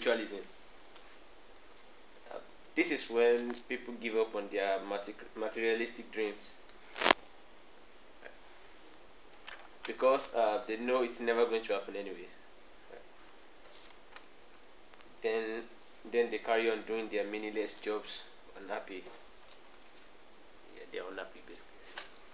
spiritualism. Uh, this is when people give up on their materialistic dreams because they know it's never going to happen anyway. Then, then they carry on doing their meaningless jobs, unhappy. Yeah, they're unhappy basically.